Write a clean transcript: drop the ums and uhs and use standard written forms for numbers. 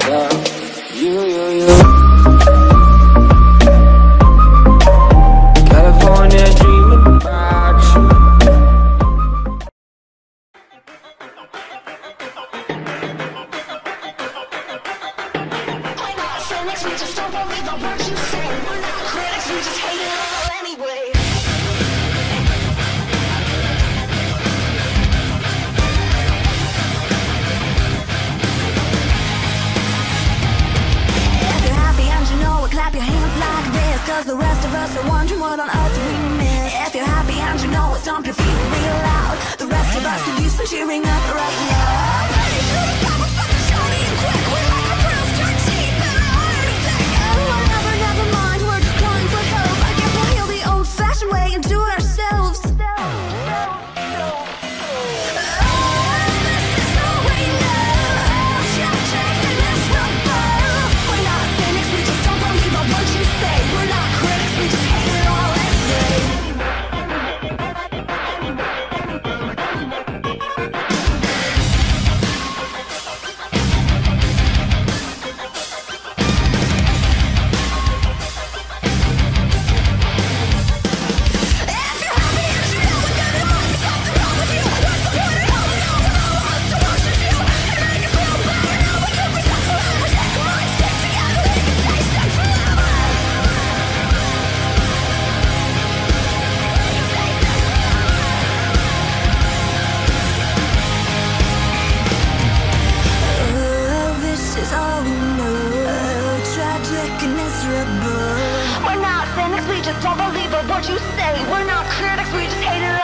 Yeah, you. California dreaming about you. We're not cynics, we just don't believe the words you say. We're not critics, we just hate it all anyway. If you're happy and you know it, clap your hands like this, 'cause the rest of us are wondering what on earth we miss. If you're happy and you know it, stomp your feet real loud. The rest of us could use some cheering up right now. Ready to the top, we're fucking shawty and quick. We're like a real start cheap and a heart attack. Oh, never mind, we're just calling for help. I guess we'll heal the old-fashioned way and do it ourselves. We're not cynics, we just don't believe a word you say. We're not critics, we just hate it